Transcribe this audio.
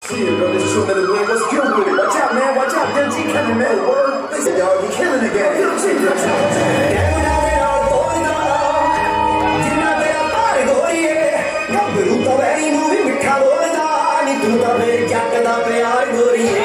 Shit, bro, this true niggas win. What's good with it? Watch out, man. Watch out. Them G coming, man. Word. They said y'all be killing the game. Them G, watch out. Tutta per i nuovi mi cavolo da, ni tutta per il chiacca da preare,